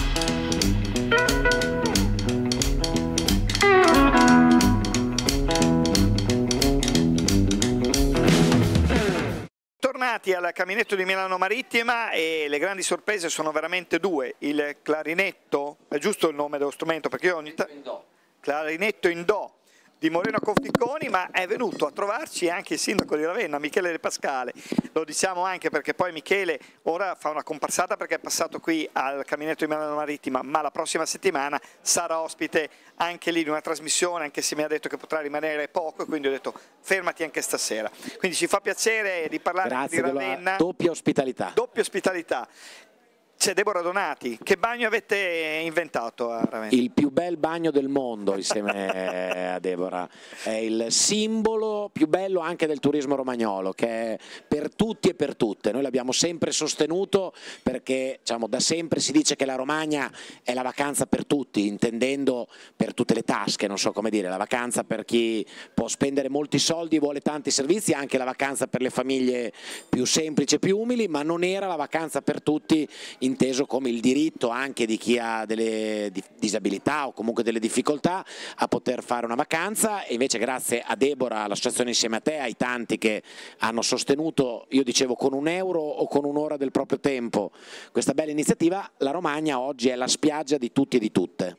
Tornati al caminetto di Milano Marittima e le grandi sorprese sono veramente due. Il clarinetto, è giusto il nome dello strumento perché io ogni tanto... Clarinetto in do di Moreno Conficconi, ma è venuto a trovarci anche il sindaco di Ravenna, Michele De Pascale. Lo diciamo anche perché poi Michele ora fa una comparsata perché è passato qui al caminetto di Milano Marittima, ma la prossima settimana sarà ospite anche lì di una trasmissione, anche se mi ha detto che potrà rimanere poco, e quindi ho detto fermati anche stasera. Quindi ci fa piacere di parlare Grazie di Ravenna. Doppia ospitalità. Doppia ospitalità. C'è Deborah Donati. Che bagno avete inventato a Ravenna? Il più bel bagno del mondo insieme a Deborah. È il simbolo più bello anche del turismo romagnolo, che è per tutti e per tutte. Noi l'abbiamo sempre sostenuto perché, diciamo, da sempre si dice che la Romagna è la vacanza per tutti, intendendo per tutte le tasche, non so come dire, la vacanza per chi può spendere molti soldi e vuole tanti servizi, anche la vacanza per le famiglie più semplici e più umili, ma non era la vacanza per tutti inteso come il diritto anche di chi ha delle disabilità o comunque delle difficoltà a poter fare una vacanza. E invece grazie a Deborah, all'associazione Insieme a Te, ai tanti che hanno sostenuto, io dicevo con un euro o con un'ora del proprio tempo, questa bella iniziativa, la Romagna oggi è la spiaggia di tutti e di tutte.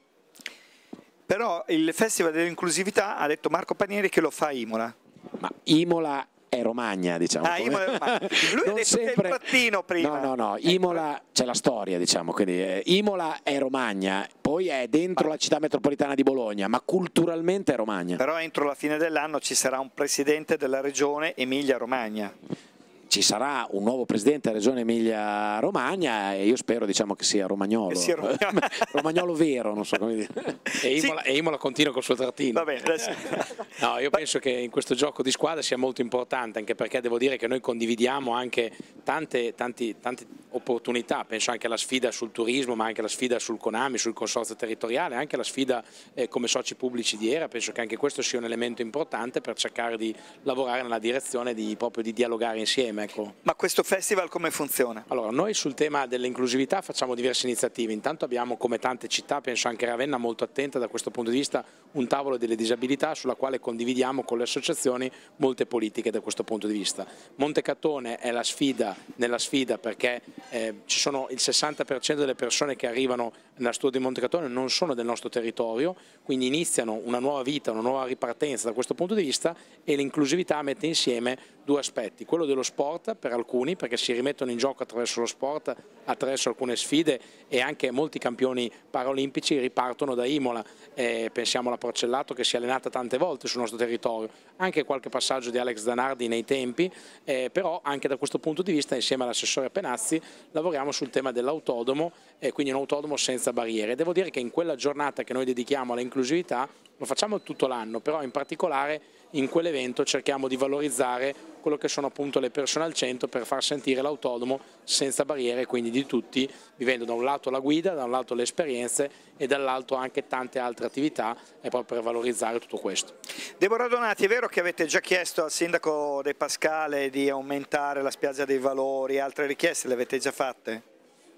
Però il Festival dell'inclusività ha detto Marco Panieri che lo fa a Imola. Ma Imola è Romagna, diciamo. Ah, Imola è Romagna. Lui Non ha detto sempre... che è il trattino prima. No, no, no, Imola c'è la storia, diciamo, quindi eh, Imola è Romagna, poi è dentro la città metropolitana di Bologna, ma culturalmente è Romagna. Però entro la fine dell'anno ci sarà un presidente della regione Emilia-Romagna. Ci sarà un nuovo presidente della regione Emilia-Romagna e io spero, diciamo, che sia romagnolo, sia romagnolo. romagnolo vero, non so come dire. E Imola, Sì. e Imola continua col suo trattino. Va bene, adesso... No, io penso che in questo gioco di squadra sia molto importante, anche perché devo dire che noi condividiamo anche tante, tanti, tante opportunità, penso anche alla sfida sul turismo, ma anche alla sfida sul Conami, sul consorzio territoriale, anche alla sfida eh, come soci pubblici di Era. Penso che anche questo sia un elemento importante per cercare di lavorare nella direzione di, proprio di dialogare insieme. Ecco. Ma questo festival come funziona? Allora, noi sul tema dell'inclusività facciamo diverse iniziative. Intanto abbiamo, come tante città, penso anche Ravenna molto attenta da questo punto di vista, un tavolo delle disabilità sulla quale condividiamo con le associazioni molte politiche da questo punto di vista. Montecatone è la sfida nella sfida perché eh, ci sono il sessanta per cento delle persone che arrivano nella struttura di Montecatone non sono del nostro territorio, quindi iniziano una nuova vita, una nuova ripartenza da questo punto di vista, e l'inclusività mette insieme due aspetti, quello dello sport per alcuni, perché si rimettono in gioco attraverso lo sport, attraverso alcune sfide, e anche molti campioni paraolimpici ripartono da Imola, eh, pensiamo alla Porcellato che si è allenata tante volte sul nostro territorio, anche qualche passaggio di Alex Danardi nei tempi, eh, però anche da questo punto di vista insieme all'assessore Penazzi lavoriamo sul tema dell'autodomo, eh, quindi un autodomo senza barriere. Devo dire che in quella giornata che noi dedichiamo all'inclusività lo facciamo tutto l'anno, però in particolare in quell'evento cerchiamo di valorizzare quello che sono appunto le persone al centro per far sentire l'autodomo senza barriere, quindi di tutti, vivendo da un lato la guida, da un lato le esperienze e dall'altro anche tante altre attività, e proprio per valorizzare tutto questo. Deborah Donati, è vero che avete già chiesto al sindaco De Pascale di aumentare la spiaggia dei Valori, altre richieste le avete già fatte?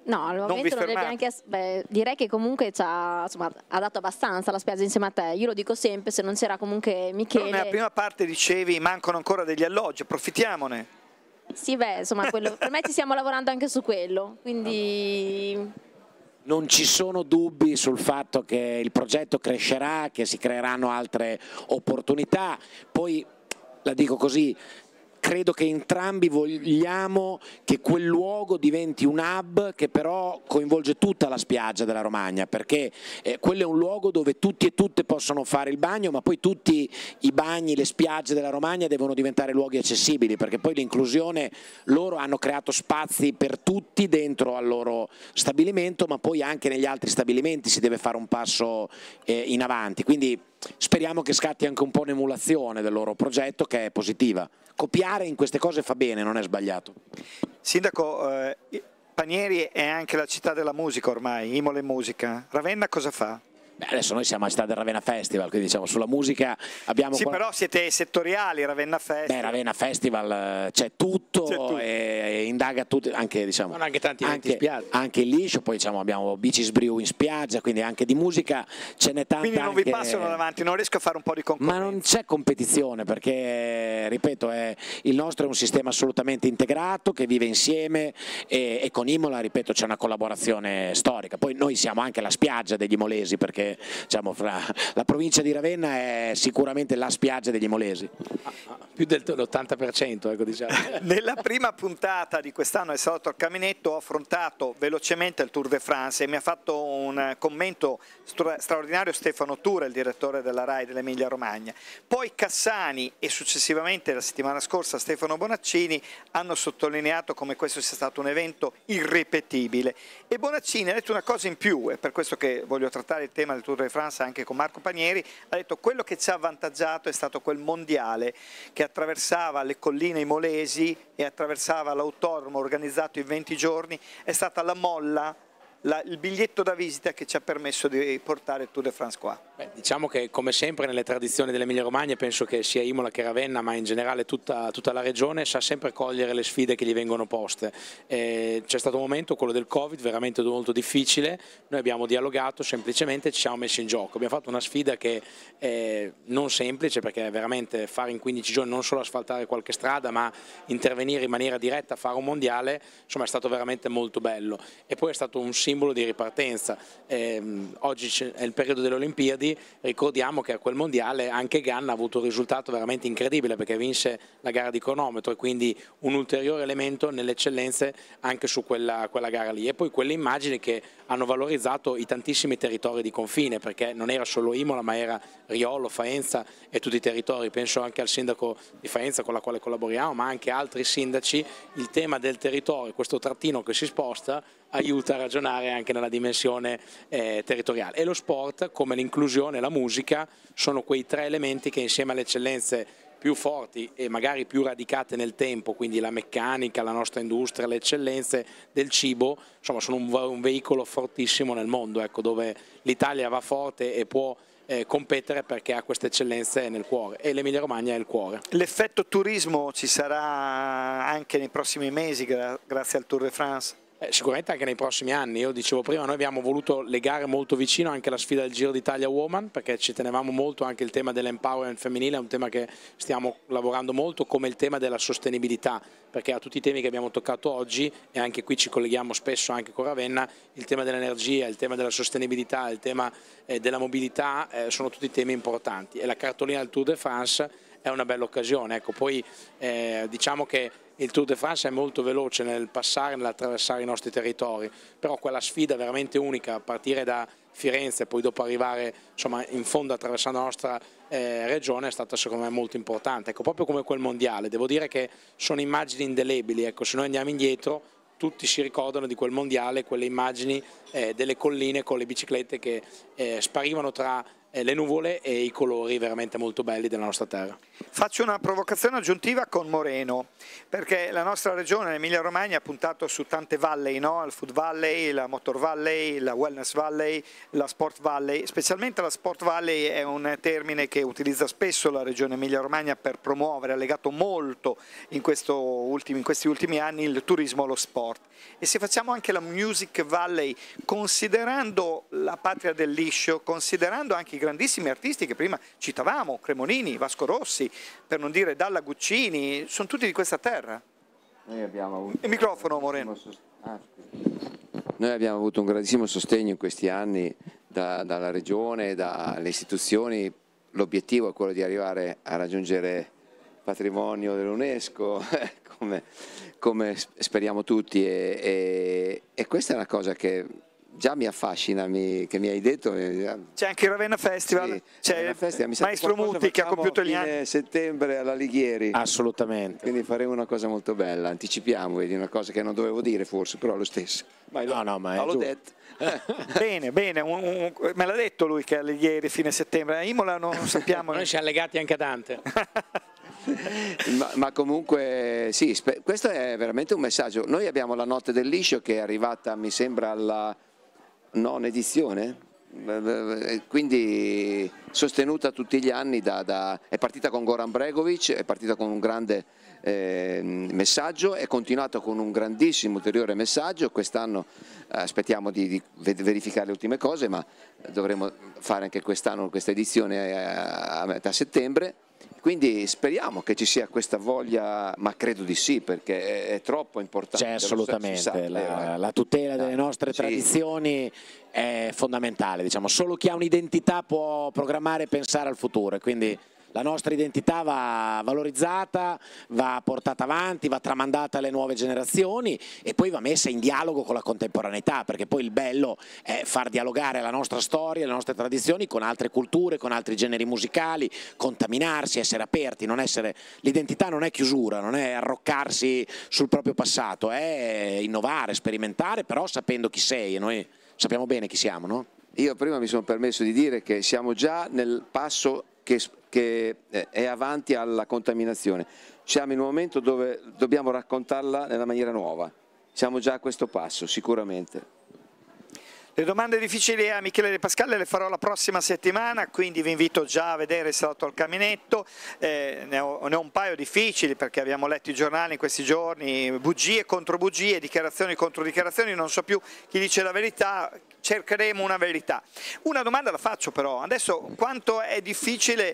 No, al momento non, non neanche, beh, direi che comunque ci ha, insomma, ha dato abbastanza la spiaggia insieme a te. Io lo dico sempre, se non c'era comunque Michele. Però nella prima parte dicevi mancano ancora degli alloggi, approfittiamone. Sì, beh, insomma, quello, per me ci stiamo lavorando anche su quello, quindi... Non ci sono dubbi sul fatto che il progetto crescerà, che si creeranno altre opportunità. Poi, la dico così, credo che entrambi vogliamo che quel luogo diventi un hub che però coinvolge tutta la spiaggia della Romagna, perché eh, quello è un luogo dove tutti e tutte possono fare il bagno, ma poi tutti i bagni, le spiagge della Romagna devono diventare luoghi accessibili, perché poi l'inclusione, loro hanno creato spazi per tutti dentro al loro stabilimento, ma poi anche negli altri stabilimenti si deve fare un passo eh, in avanti, quindi speriamo che scatti anche un po' un'emulazione del loro progetto, che è positiva. Copiare in queste cose fa bene, non è sbagliato. Sindaco, eh, Panieri è anche la città della musica ormai, Imola e musica. Ravenna cosa fa? Beh, adesso noi siamo a città del Ravenna Festival, quindi diciamo sulla musica abbiamo... Sì, però siete settoriali, Ravenna Festival. Beh, Ravenna Festival c'è tutto, tutto. E, e indaga tutto, anche diciamo... Non anche tanti eventi in spiaggia. Anche il liscio, poi diciamo abbiamo Beaches Brew in spiaggia, quindi anche di musica ce n'è tanta. Quindi non anche... vi passano davanti, non riesco a fare un po' di concorrenza. Ma non c'è competizione, perché, ripeto, è, il nostro è un sistema assolutamente integrato, che vive insieme e, e con Imola, ripeto, c'è una collaborazione storica. Poi noi siamo anche la spiaggia degli imolesi, perché diciamo, fra la provincia di Ravenna è sicuramente la spiaggia degli imolesi. Ah, ah, più dell'ottanta per cento, ecco, diciamo. Nella prima puntata di quest'anno del Salotto al Caminetto ho affrontato velocemente il Tour de France e mi ha fatto un commento straordinario Stefano Tura, il direttore della RAI dell'Emilia Romagna. Poi Cassani e successivamente la settimana scorsa Stefano Bonaccini hanno sottolineato come questo sia stato un evento irripetibile, e Bonaccini ha detto una cosa in più, è per questo che voglio trattare il tema del Tour de France anche con Marco Panieri. Ha detto: quello che ci ha avvantaggiato è stato quel mondiale che attraversava le colline imolesi e attraversava l'autodromo organizzato in venti giorni, è stata la molla, la, il biglietto da visita che ci ha permesso di portare il Tour de France qua. Beh, diciamo che come sempre nelle tradizioni dell'Emilia Romagna, penso che sia Imola che Ravenna, ma in generale tutta, tutta la regione, sa sempre cogliere le sfide che gli vengono poste. Eh, c'è stato un momento, quello del Covid, veramente molto difficile. Noi abbiamo dialogato, semplicemente ci siamo messi in gioco. Abbiamo fatto una sfida che è non semplice, perché veramente fare in quindici giorni non solo asfaltare qualche strada, ma intervenire in maniera diretta a fare un mondiale, insomma, è stato veramente molto bello. E poi è stato un simbolo di ripartenza. Eh, oggi è il periodo delle Olimpiadi. Ricordiamo che a quel mondiale anche Ganna ha avuto un risultato veramente incredibile, perché vinse la gara di cronometro, e quindi un ulteriore elemento nelle eccellenze anche su quella, quella gara lì. E poi quelle immagini che hanno valorizzato i tantissimi territori di confine, perché non era solo Imola, ma era Riolo, Faenza e tutti i territori. Penso anche al sindaco di Faenza con la quale collaboriamo, ma anche altri sindaci. Il tema del territorio, questo trattino che si sposta, aiuta a ragionare anche nella dimensione eh, territoriale. E lo sport, come l'inclusione e la musica, sono quei tre elementi che insieme alle eccellenze più forti e magari più radicate nel tempo, quindi la meccanica, la nostra industria, le eccellenze del cibo, insomma sono un, un veicolo fortissimo nel mondo, ecco, dove l'Italia va forte e può eh, competere perché ha queste eccellenze nel cuore, e l'Emilia Romagna è il cuore. L'effetto turismo ci sarà anche nei prossimi mesi gra grazie al Tour de France? Eh, sicuramente anche nei prossimi anni. Io dicevo prima, noi abbiamo voluto legare molto vicino anche la sfida del Giro d'Italia Woman, perché ci tenevamo molto, anche il tema dell'empowerment femminile è un tema che stiamo lavorando molto, come il tema della sostenibilità, perché a tutti i temi che abbiamo toccato oggi, e anche qui ci colleghiamo spesso anche con Ravenna, il tema dell'energia, il tema della sostenibilità, il tema eh, della mobilità eh, sono tutti temi importanti, e la cartolina del Tour de France è una bella occasione. Ecco, poi eh, diciamo che il Tour de France è molto veloce nel passare, nell'attraversare i nostri territori, però quella sfida veramente unica, a partire da Firenze e poi dopo arrivare, insomma, in fondo attraversando la nostra eh, regione, è stata secondo me molto importante. Ecco, proprio come quel mondiale, devo dire che sono immagini indelebili. Ecco, se noi andiamo indietro tutti si ricordano di quel mondiale, quelle immagini eh, delle colline con le biciclette che eh, sparivano tra eh, le nuvole e i colori veramente molto belli della nostra terra. Faccio una provocazione aggiuntiva con Moreno, perché la nostra regione, l'Emilia Romagna, ha puntato su tante valley, no? Il Food Valley, la Motor Valley, la Wellness Valley, la Sport Valley. Specialmente la Sport Valley è un termine che utilizza spesso la regione Emilia Romagna per promuovere, ha legato molto in, questo ultimi, in questi ultimi anni il turismo allo sport. E se facciamo anche la Music Valley, considerando la patria del liscio, considerando anche i grandissimi artisti che prima citavamo, Cremonini, Vasco Rossi, per non dire Dalla Guccini, sono tutti di questa terra. Noi abbiamo avuto il microfono, Moreno. Ah, Noi abbiamo avuto un grandissimo sostegno in questi anni da, dalla regione, dalle istituzioni. L'obiettivo è quello di arrivare a raggiungere patrimonio dell'UNESCO, come, come speriamo tutti, e, e, e questa è una cosa che già mi affascina, mi, che mi hai detto. C'è anche il Ravenna Festival, sì, c'è il Maestro Muti che ha compiuto gli anni. Settembre alla Lighieri. Assolutamente. Quindi faremo una cosa molto bella, anticipiamo, vedi, una cosa che non dovevo dire forse, però lo stesso. Ma no, no, ma è l'ho giusto. detto. Bene, bene, un, un, me l'ha detto lui che alla Lighieri fine settembre, a Imola non sappiamo. Noi siamo legati anche a Dante. ma, ma comunque sì, questo è veramente un messaggio. Noi abbiamo la Notte del Liscio che è arrivata, mi sembra, alla nona edizione, quindi sostenuta tutti gli anni, da, da, è partita con Goran Bregovic, è partita con un grande eh, messaggio, è continuata con un grandissimo ulteriore messaggio. Quest'anno eh, aspettiamo di, di verificare le ultime cose, ma dovremo fare anche quest'anno questa edizione a, a metà settembre. Quindi speriamo che ci sia questa voglia, ma credo di sì, perché è, è troppo importante. C'è assolutamente, la, la tutela delle nostre sì. tradizioni è fondamentale, diciamo. Solo chi ha un'identità può programmare e pensare al futuro, e quindi la nostra identità va valorizzata, va portata avanti, va tramandata alle nuove generazioni e poi va messa in dialogo con la contemporaneità, perché poi il bello è far dialogare la nostra storia, le nostre tradizioni con altre culture, con altri generi musicali, contaminarsi, essere aperti, non essere... l'identità non è chiusura, non è arroccarsi sul proprio passato, è innovare, sperimentare, però sapendo chi sei, e noi sappiamo bene chi siamo, no? Io prima mi sono permesso di dire che siamo già nel passo che, che è avanti alla contaminazione. Siamo in un momento dove dobbiamo raccontarla nella maniera nuova. Siamo già a questo passo, sicuramente. Le domande difficili a Michele De Pascale le farò la prossima settimana, quindi vi invito già a vedere Salotto al Caminetto. Eh, ne, ho, ne ho un paio difficili perché abbiamo letto i giornali in questi giorni, bugie contro bugie, dichiarazioni contro dichiarazioni, non so più chi dice la verità, cercheremo una verità. Una domanda la faccio però, adesso quanto è difficile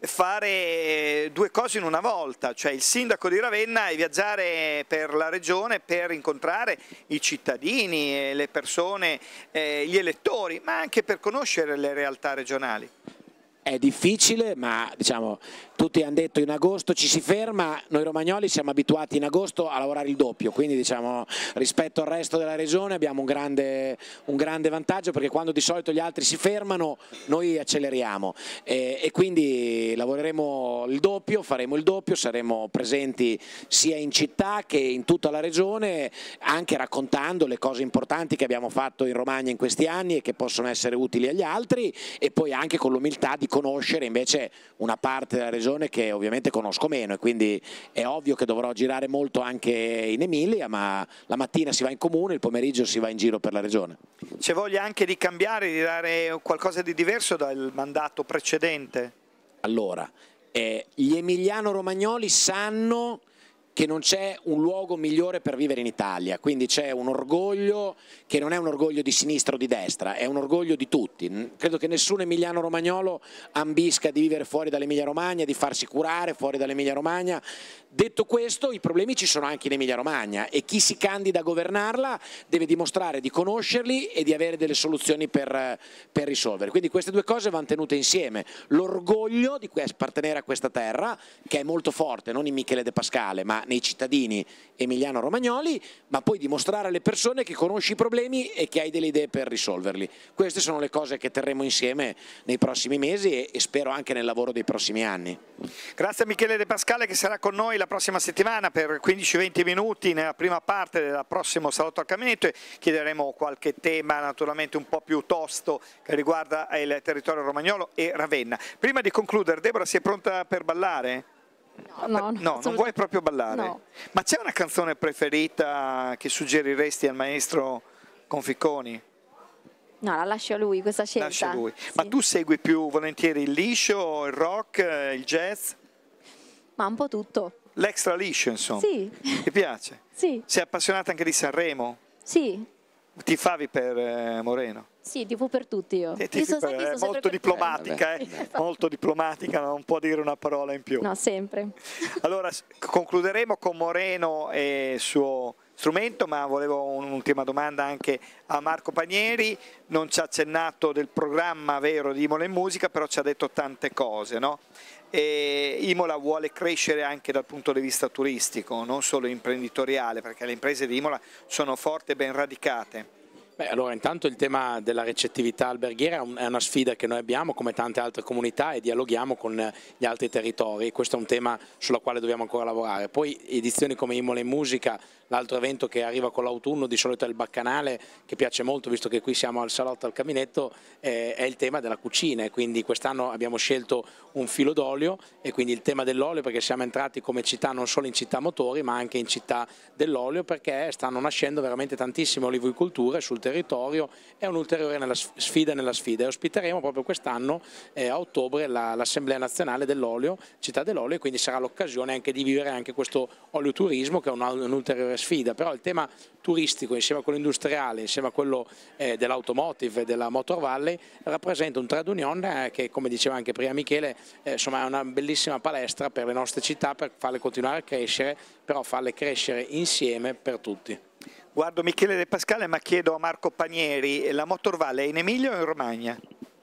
fare due cose in una volta, cioè il sindaco di Ravenna e viaggiare per la regione per incontrare i cittadini, le persone, eh, gli elettori, ma anche per conoscere le realtà regionali. È difficile, ma diciamo, tutti hanno detto in agosto ci si ferma, noi romagnoli siamo abituati in agosto a lavorare il doppio, quindi diciamo, rispetto al resto della regione abbiamo un grande, un grande vantaggio, perché quando di solito gli altri si fermano noi acceleriamo e, e quindi lavoreremo il doppio, faremo il doppio, saremo presenti sia in città che in tutta la regione, anche raccontando le cose importanti che abbiamo fatto in Romagna in questi anni e che possono essere utili agli altri, e poi anche con l'umiltà di conoscere invece una parte della regione che ovviamente conosco meno, e quindi è ovvio che dovrò girare molto anche in Emilia, ma la mattina si va in comune, il pomeriggio si va in giro per la regione. C'è voglia anche di cambiare, di dare qualcosa di diverso dal mandato precedente? Allora, eh, gli emiliano-romagnoli sanno che non c'è un luogo migliore per vivere in Italia, quindi c'è un orgoglio che non è un orgoglio di sinistra o di destra, è un orgoglio di tutti. Credo che nessun emiliano romagnolo ambisca di vivere fuori dall'Emilia Romagna, di farsi curare fuori dall'Emilia Romagna. Detto questo, i problemi ci sono anche in Emilia Romagna e chi si candida a governarla deve dimostrare di conoscerli e di avere delle soluzioni per, per risolvere. Quindi queste due cose vanno tenute insieme. L'orgoglio di appartenere a questa terra, che è molto forte, non in Michele De Pascale, ma nei cittadini emiliano-romagnoli, ma poi dimostrare alle persone che conosci i problemi e che hai delle idee per risolverli. Queste sono le cose che terremo insieme nei prossimi mesi e, e spero anche nel lavoro dei prossimi anni. Grazie a Michele De Pascale che sarà con noi la prossima settimana per quindici venti minuti nella prima parte del prossimo Salotto al Caminetto, e chiederemo qualche tema naturalmente un po' più tosto che riguarda il territorio romagnolo e Ravenna. Prima di concludere, Deborah, sei pronta per ballare? No, no, no, non vuoi proprio ballare? No. Ma c'è una canzone preferita che suggeriresti al maestro Conficconi? No, la lascio a lui questa scelta. Lascia lui. Sì. Ma tu segui più volentieri il liscio, il rock, il jazz? Ma un po' tutto. L'extra liscio, insomma. Sì. Ti piace? Sì. Sei appassionata anche di Sanremo? Sì. Ti favi per eh, Moreno? Sì, tifo per tutti io. Ti- ti- Io sono per- sempre- è sono sempre molto per diplomatica, tutti. eh? Molto diplomatica, non può dire una parola in più. No, sempre. Allora, s- concluderemo con Moreno e il suo strumento, ma volevo un'ultima domanda anche a Marco Panieri. Non ci ha accennato del programma vero di Imola in Musica, però ci ha detto tante cose, no? E Imola vuole crescere anche dal punto di vista turistico, non solo imprenditoriale, perché le imprese di Imola sono forti e ben radicate. Beh, allora intanto il tema della recettività alberghiera è una sfida che noi abbiamo come tante altre comunità e dialoghiamo con gli altri territori. Questo è un tema sulla quale dobbiamo ancora lavorare. Poi edizioni come Imola in Musica, l'altro evento che arriva con l'autunno di solito è il Baccanale, che piace molto visto che qui siamo al Salotto al Caminetto, eh, è il tema della cucina, e quindi quest'anno abbiamo scelto un filo d'olio, e quindi il tema dell'olio, perché siamo entrati come città non solo in città motori ma anche in città dell'olio, perché stanno nascendo veramente tantissime olivicolture sul territorio. È un'ulteriore nella sfida nella sfida, e ospiteremo proprio quest'anno eh, a ottobre l'Assemblea Nazionale dell'Olio, Città dell'Olio, e quindi sarà l'occasione anche di vivere anche questo olioturismo, che è un'ulteriore sfida. Però il tema turistico insieme a quello industriale, insieme a quello eh, dell'automotive e della Motor Valley, rappresenta un trade union eh, che, come diceva anche prima Michele, eh, insomma, è una bellissima palestra per le nostre città, per farle continuare a crescere, però farle crescere insieme per tutti. Guardo Michele De Pascale, ma chiedo a Marco Panieri, la Motor Valley è in Emilia o in Romagna?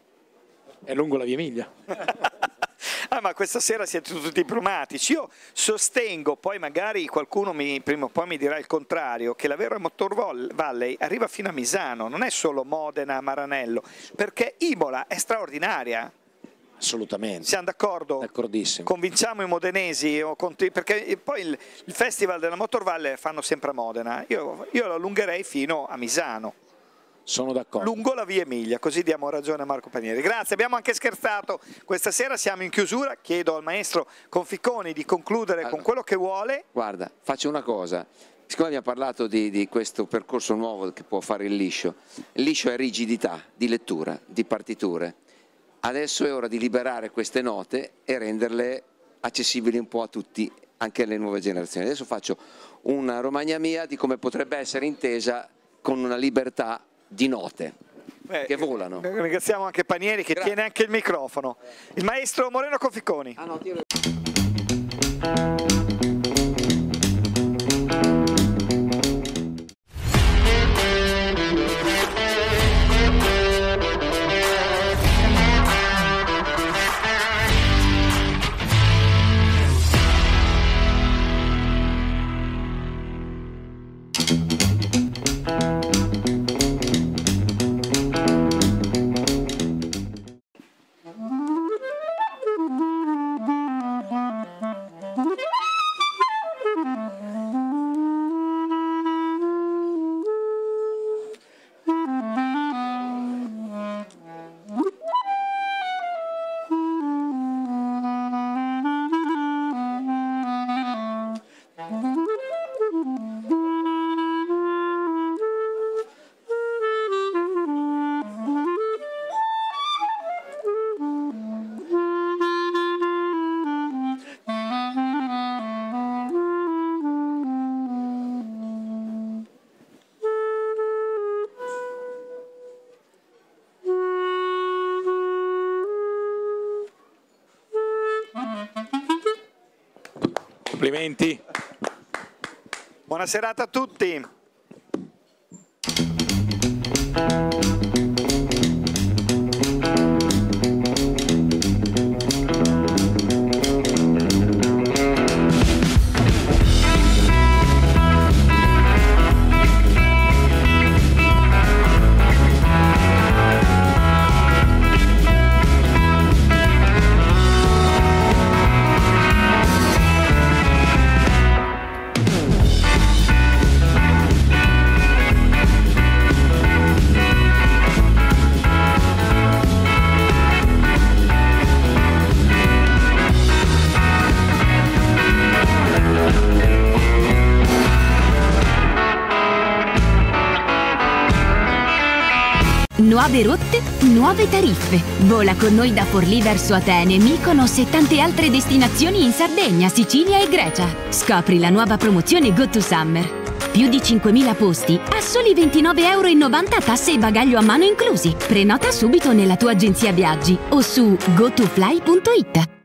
È lungo la via Emilia. Ah, ma questa sera siete tutti diplomatici. Io sostengo, poi magari qualcuno mi, prima o poi mi dirà il contrario, che la vera Motor Valley arriva fino a Misano, non è solo Modena, Maranello, perché Imola è straordinaria. Assolutamente. Siamo d'accordo? D'accordissimo. Convinciamo i modenesi, o conti- perché poi il, il festival della Motor Valley fanno sempre a Modena, io, io lo allungherei fino a Misano. Sono d'accordo. Lungo la via Emilia, così diamo ragione a Marco Panieri. Grazie, abbiamo anche scherzato questa sera, siamo in chiusura, chiedo al maestro Conficconi di concludere allora, con quello che vuole. Guarda, faccio una cosa, siccome abbiamo parlato di, di questo percorso nuovo che può fare il liscio, il liscio è rigidità di lettura, di partiture, adesso è ora di liberare queste note e renderle accessibili un po' a tutti, anche alle nuove generazioni. Adesso faccio una Romagna mia di come potrebbe essere intesa con una libertà di note Beh, che volano. Ringraziamo anche Panieri che Grazie. tiene anche il microfono. Il maestro Moreno Conficconi. Ah, no, tiro... Complimenti. Buona serata a tutti. Nuove rotte, nuove tariffe. Vola con noi da Forlì verso Atene, Mykonos e tante altre destinazioni in Sardegna, Sicilia e Grecia. Scopri la nuova promozione Go to Summer. Più di cinquemila posti a soli ventinove euro e novanta tasse e bagaglio a mano inclusi. Prenota subito nella tua agenzia viaggi o su go to fly punto it.